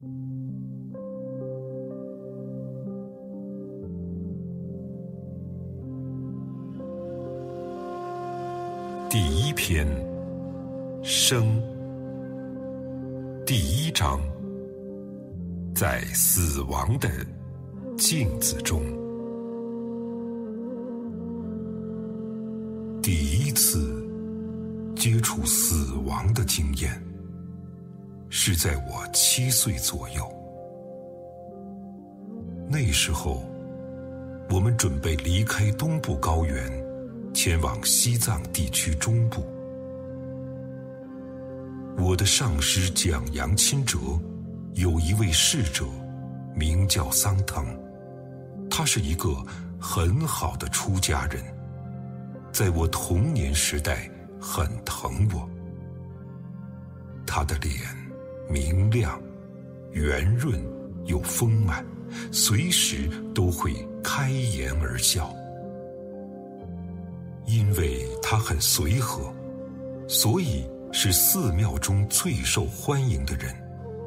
第一篇，生。第一章，在死亡的镜子中。第一次接触死亡的经验，是在我7岁左右。那时候，我们准备离开东部高原，前往西藏地区中部。我的上师蒋扬钦哲有一位侍者，名叫桑腾，他是一个很好的出家人，在我童年时代很疼我。他的脸明亮、圆润又丰满，随时都会开颜而笑。因为他很随和，所以是寺庙中最受欢迎的人。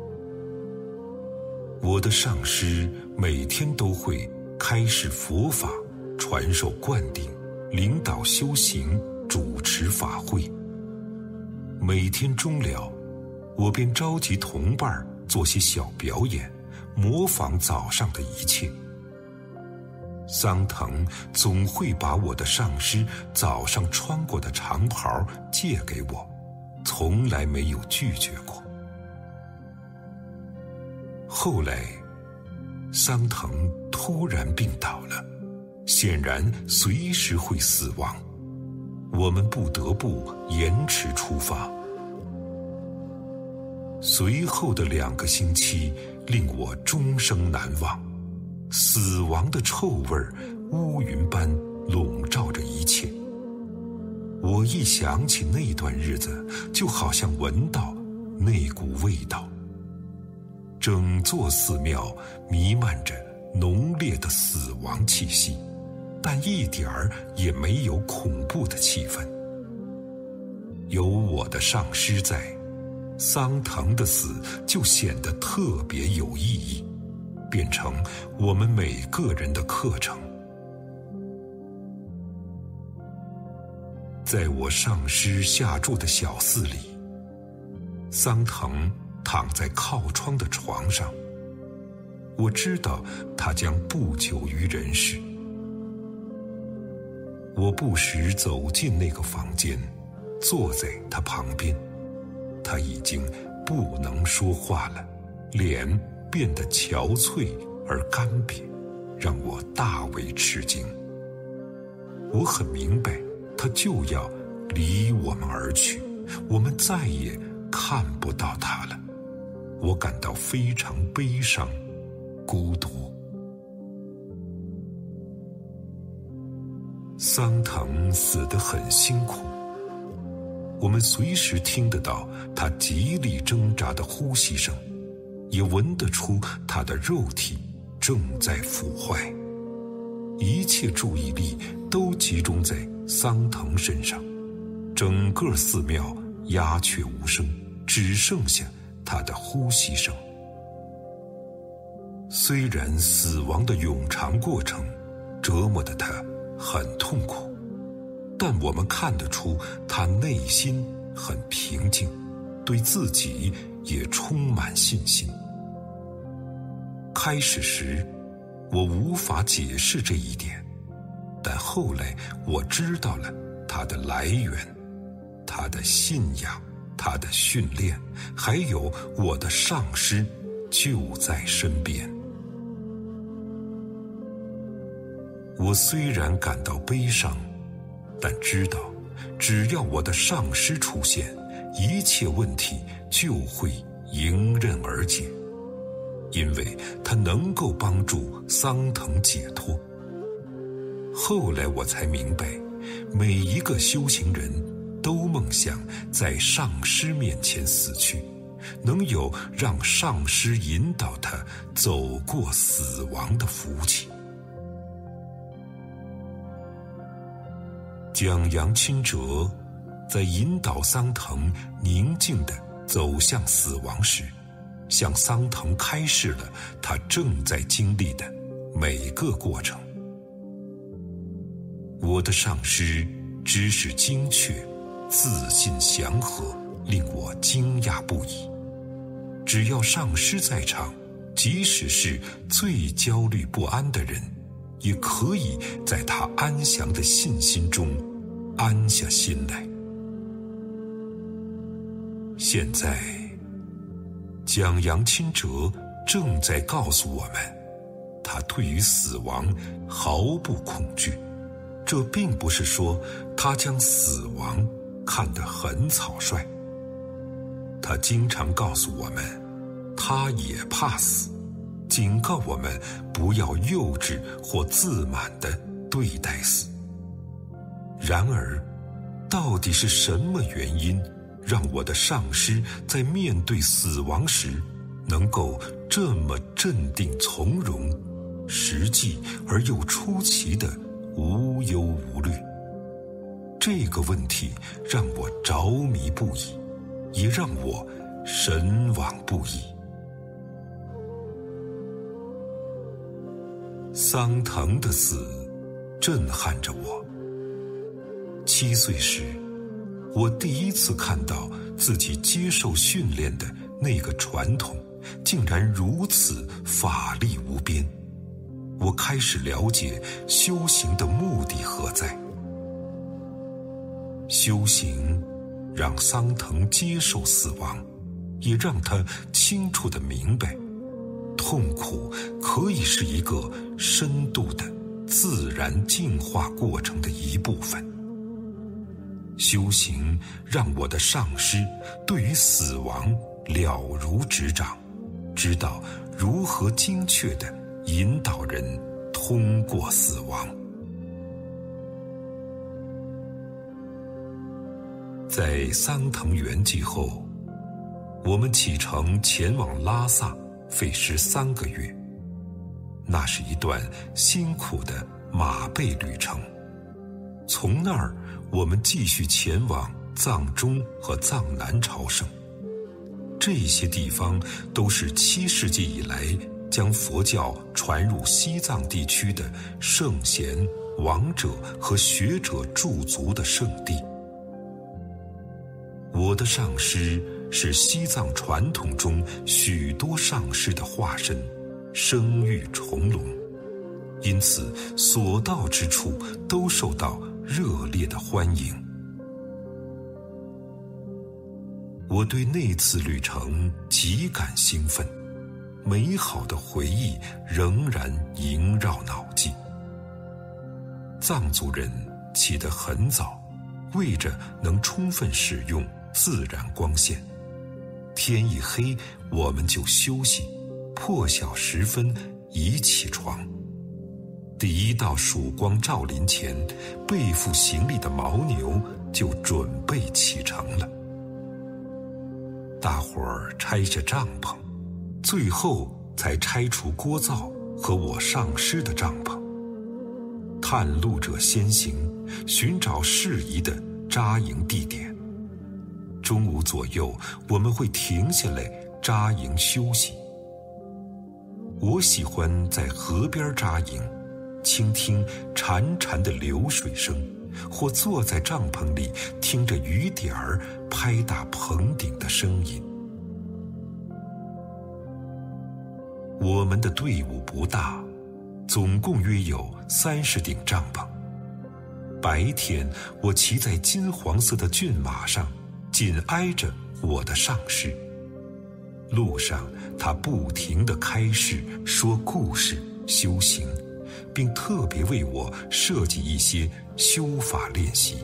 我的上师每天都会开示佛法，传授灌顶，领导修行，主持法会。每天终了，我便召集同伴做些小表演，模仿早上的一切。桑腾总会把我的上师早上穿过的长袍借给我，从来没有拒绝过。后来，桑腾突然病倒了，显然随时会死亡，我们不得不延迟出发。随后的2个星期令我终生难忘，死亡的臭味乌云般笼罩着一切。我一想起那段日子，就好像闻到那股味道。整座寺庙弥漫着浓烈的死亡气息，但一点儿也没有恐怖的气氛。有我的上师在，桑腾的死就显得特别有意义，变成我们每个人的课程。在我上师下住的小寺里，桑腾躺在靠窗的床上，我知道他将不久于人世。我不时走进那个房间，坐在他旁边，他已经不能说话了，脸变得憔悴而干瘪，让我大为吃惊。我很明白，他就要离我们而去，我们再也看不到他了。我感到非常悲伤、孤独。桑腾死得很辛苦，我们随时听得到他极力挣扎的呼吸声，也闻得出他的肉体正在腐坏。一切注意力都集中在桑腾身上，整个寺庙鸦雀无声，只剩下他的呼吸声。虽然死亡的冗长过程折磨得他很痛苦，但我们看得出他内心很平静，对自己也充满信心。开始时，我无法解释这一点，但后来我知道了它的来源，他的信仰，他的训练，还有我的上师就在身边。我虽然感到悲伤，但知道只要我的上师出现，一切问题就会迎刃而解，因为他能够帮助桑腾解脱。后来我才明白，每一个修行人都梦想在上师面前死去，能有让上师引导他走过死亡的福气。蒋扬钦哲在引导桑腾宁静地走向死亡时， 向桑藤开示了他正在经历的每个过程。我的上师知识精确，自信祥和，令我惊讶不已。只要上师在场，即使是最焦虑不安的人，也可以在他安详的信心中安下心来。现在蒋扬钦哲正在告诉我们，他对于死亡毫不恐惧。这并不是说他将死亡看得很草率，他经常告诉我们，他也怕死，警告我们不要幼稚或自满地对待死。然而，到底是什么原因让我的上师在面对死亡时能够这么镇定从容，实际而又出奇的无忧无虑？这个问题让我着迷不已，也让我神往不已。桑藤的死震撼着我。7岁时，我第一次看到自己接受训练的那个传统竟然如此法力无边。我开始了解修行的目的何在。修行让桑藤接受死亡，也让他清楚地明白，痛苦可以是一个深度的自然进化过程的一部分。修行让我的上师对于死亡了如指掌，知道如何精确地引导人通过死亡。在桑藤圆寂后，我们启程前往拉萨，费时3个月。那是一段辛苦的马背旅程。从那儿，我们继续前往藏中和藏南朝圣。这些地方都是7世纪以来将佛教传入西藏地区的圣贤、王者和学者驻足的圣地。我的上师是西藏传统中许多上师的化身，声誉重隆，因此所到之处都受到热烈的欢迎。我对那次旅程极感兴奋，美好的回忆仍然萦绕脑际。藏族人起得很早，为着能充分使用自然光线。天一黑，我们就休息，破晓时分已起床。第一道曙光照临前，背负行李的牦牛就准备启程了。大伙儿拆下帐篷，最后才拆除锅灶和我上师的帐篷。探路者先行，寻找适宜的扎营地点。中午左右，我们会停下来扎营休息。我喜欢在河边扎营，倾听潺潺的流水声，或坐在帐篷里听着雨点儿拍打棚顶的声音。我们的队伍不大，总共约有30顶帐篷。白天，我骑在金黄色的骏马上，紧挨着我的上师。路上，他不停地开示说故事、修行，并特别为我设计一些修法练习。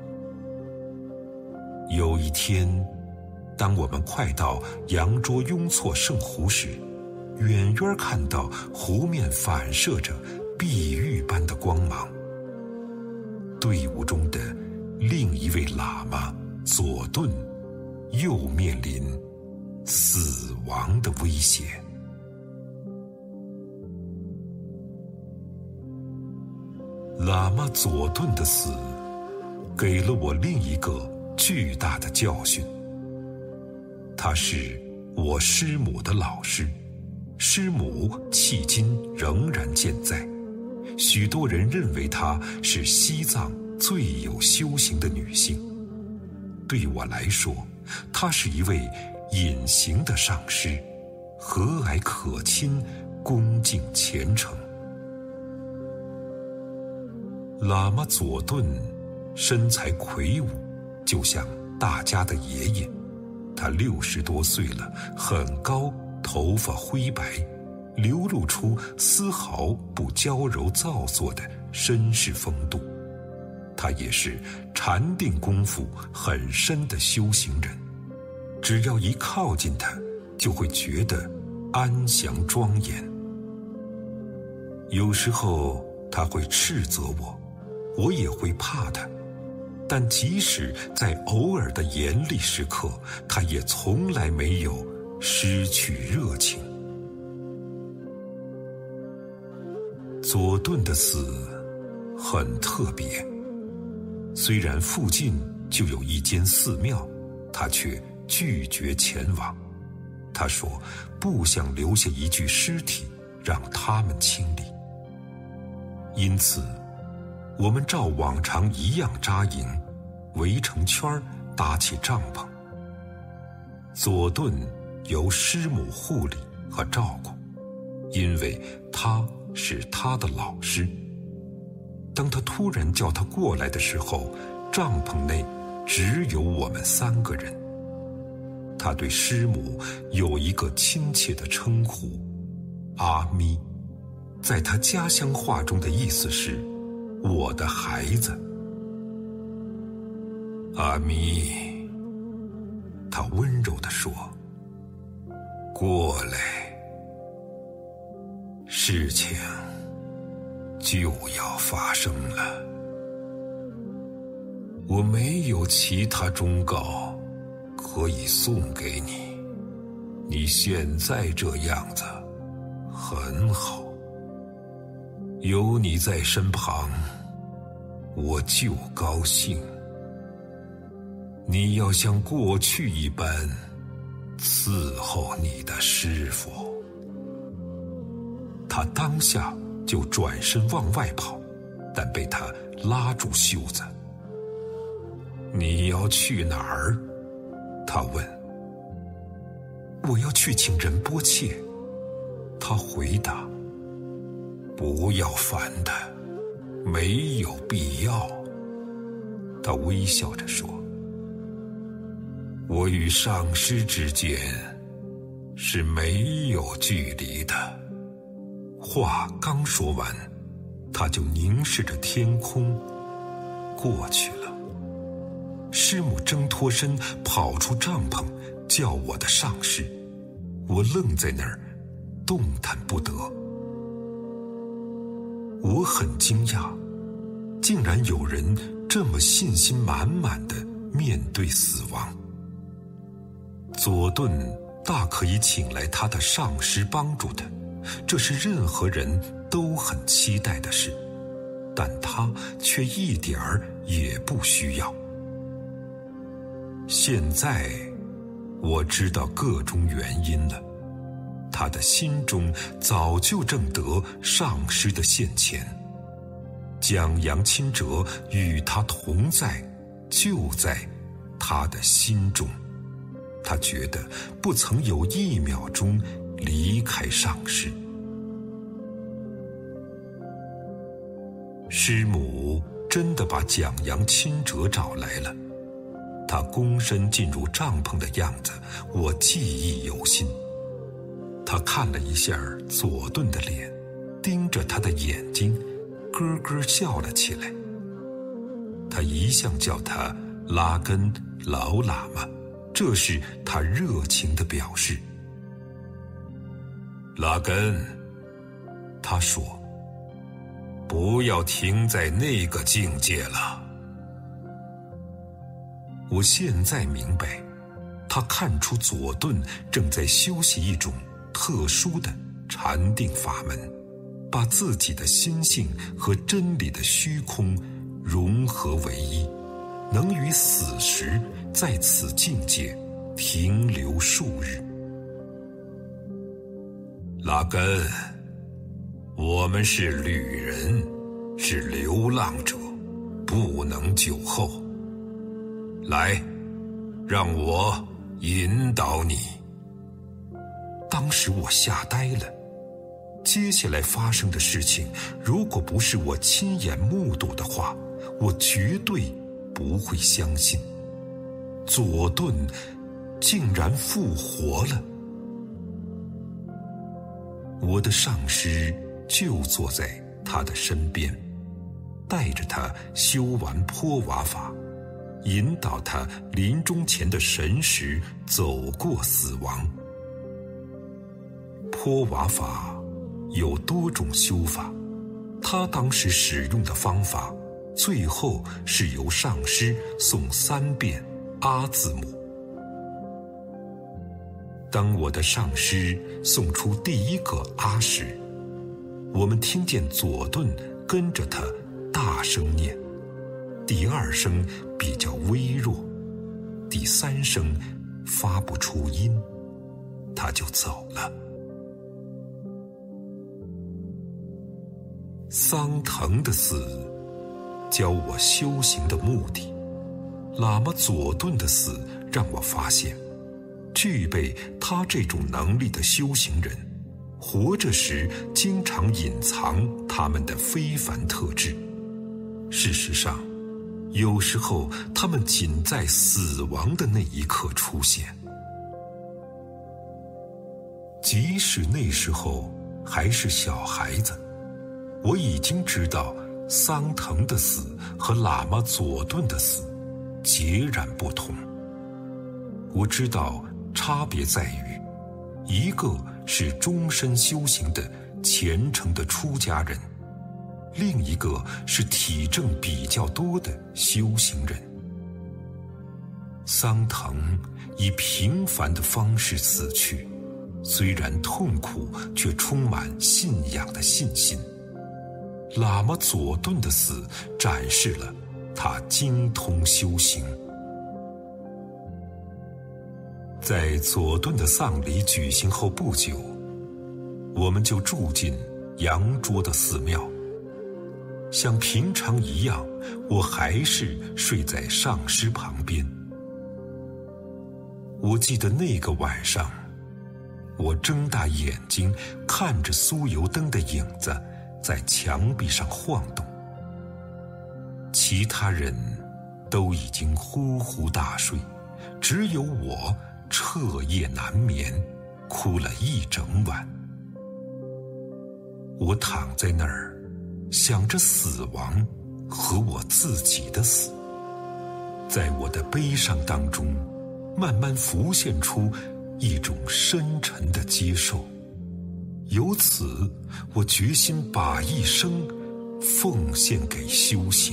有一天，当我们快到羊卓雍措圣湖时，远远看到湖面反射着碧玉般的光芒。队伍中的另一位喇嘛佐顿又面临死亡的威胁。喇嘛佐顿的死给了我另一个巨大的教训。他是我师母的老师，师母迄今仍然健在，许多人认为她是西藏最有修行的女性。对我来说，她是一位隐形的上师，和蔼可亲，恭敬虔诚。喇嘛佐顿身材魁梧，就像大家的爷爷。他60多岁了，很高，头发灰白，流露出丝毫不娇柔造作的绅士风度。他也是禅定功夫很深的修行人，只要一靠近他，就会觉得安详庄严。有时候他会斥责我，我也会怕他，但即使在偶尔的严厉时刻，他也从来没有失去热情。佐顿的死很特别，虽然附近就有一间寺庙，他却拒绝前往。他说不想留下一具尸体让他们清理。因此我们照往常一样扎营，围成圈搭起帐篷。佐顿由师母护理和照顾，因为他是他的老师。当他突然叫他过来的时候，帐篷内只有我们3个人。他对师母有一个亲切的称呼，阿咪，在他家乡话中的意思是我的孩子。阿咪，他温柔地说，过来，事情就要发生了。我没有其他忠告可以送给你，你现在这样子很好，有你在身旁，我就高兴。你要像过去一般伺候你的师父。他当下就转身往外跑，但被他拉住袖子。你要去哪儿？他问。我要去请仁波切。他回答。不要烦他，没有必要。他微笑着说，我与上师之间是没有距离的。话刚说完，他就凝视着天空过去了。师母挣脱身跑出帐篷，叫我的上师。我愣在那儿，动弹不得。我很惊讶，竟然有人这么信心满满地面对死亡。佐顿大可以请来他的上师帮助他，这是任何人都很期待的事，但他却一点儿也不需要。现在我知道各种原因了，他的心中早就正得上师的现前，蒋扬钦哲与他同在，就在他的心中。他觉得不曾有1秒钟离开上师。师母真的把蒋扬钦哲找来了，他躬身进入帐篷的样子，我记忆犹新。他看了一下佐顿的脸，盯着他的眼睛，咯咯笑了起来。他一向叫他拉根老喇嘛，这是他热情的表示。拉根，他说，不要停在那个境界了。我现在明白，他看出佐顿正在修习一种特殊的禅定法门，把自己的心性和真理的虚空融合为一，能于死时在此境界停留数日， 拉根，我们是旅人，是流浪者，不能久候。来，让我引导你。当时我吓呆了，接下来发生的事情，如果不是我亲眼目睹的话，我绝对不会相信。佐顿竟然复活了。我的上师就坐在他的身边，带着他修完坡瓦法，引导他临终前的神识走过死亡。坡瓦法有多种修法，他当时使用的方法，最后是由上师诵3遍阿字母。当我的上师诵出第一个阿时，我们听见佐顿跟着他大声念，第2声比较微弱，第3声发不出音，他就走了。桑腾的死教我修行的目的，喇嘛佐顿的死让我发现，具备他这种能力的修行人，活着时经常隐藏他们的非凡特质。事实上，有时候他们仅在死亡的那一刻出现。即使那时候还是小孩子，我已经知道桑腾的死和喇嘛佐顿的死截然不同。我知道差别在于，一个是终身修行的虔诚的出家人，另一个是体证比较多的修行人。桑腾以平凡的方式死去，虽然痛苦，却充满信仰的信心。喇嘛佐顿的死展示了他精通修行。在佐顿的丧礼举行后不久，我们就住进羊卓的寺庙。像平常一样，我还是睡在上师旁边。我记得那个晚上，我睁大眼睛看着酥油灯的影子在墙壁上晃动，其他人都已经呼呼大睡，只有我彻夜难眠，哭了一整晚。我躺在那儿，想着死亡和我自己的死，在我的悲伤当中，慢慢浮现出一种深沉的接受。由此，我决心把一生奉献给修行。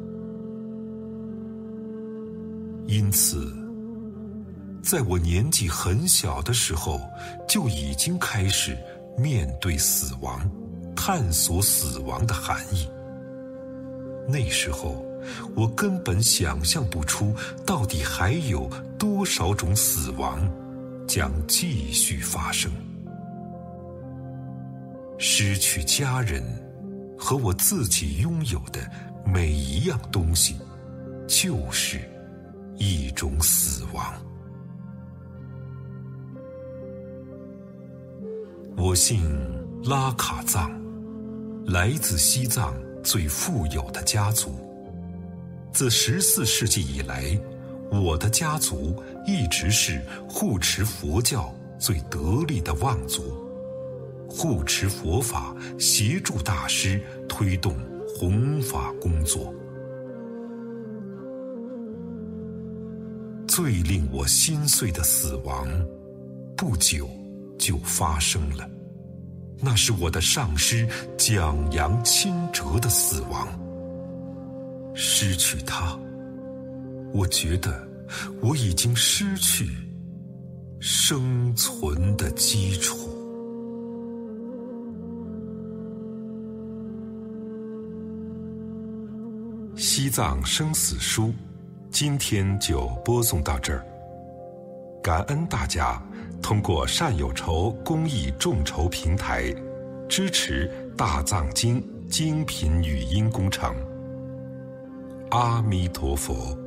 因此，在我年纪很小的时候，就已经开始面对死亡，探索死亡的含义。那时候，我根本想象不出到底还有多少种死亡将继续发生。失去家人和我自己拥有的每一样东西，就是一种死亡。我姓拉卡藏，来自西藏最富有的家族。自14世纪以来，我的家族一直是护持佛教最得力的望族，护持佛法，协助大师推动弘法工作。最令我心碎的死亡，不久就发生了。那是我的上师蒋扬钦哲的死亡。失去他，我觉得我已经失去生存的基础。西藏生死书今天就播送到这儿，感恩大家通过善有筹公益众筹平台，支持大藏经精品语音工程。阿弥陀佛。